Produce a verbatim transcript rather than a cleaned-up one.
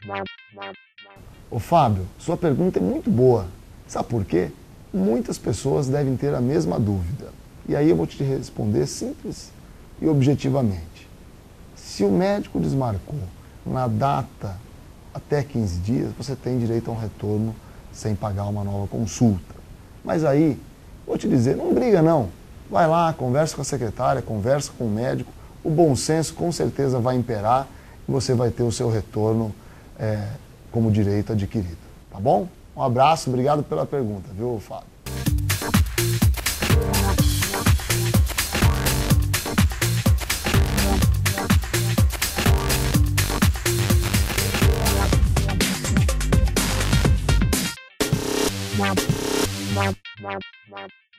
Ô Fábio, sua pergunta é muito boa. Sabe por quê? Muitas pessoas devem ter a mesma dúvida. E aí eu vou te responder simples e objetivamente. Se o médico desmarcou na data até quinze dias, você tem direito a um retorno sem pagar uma nova consulta. Mas aí, vou te dizer, não briga não. Vai lá, conversa com a secretária, conversa com o médico. O bom senso com certeza vai imperar e você vai ter o seu retorno é, como direito adquirido. Tá bom? Um abraço, obrigado pela pergunta, viu, Fábio? Wow, wow, wow, wow.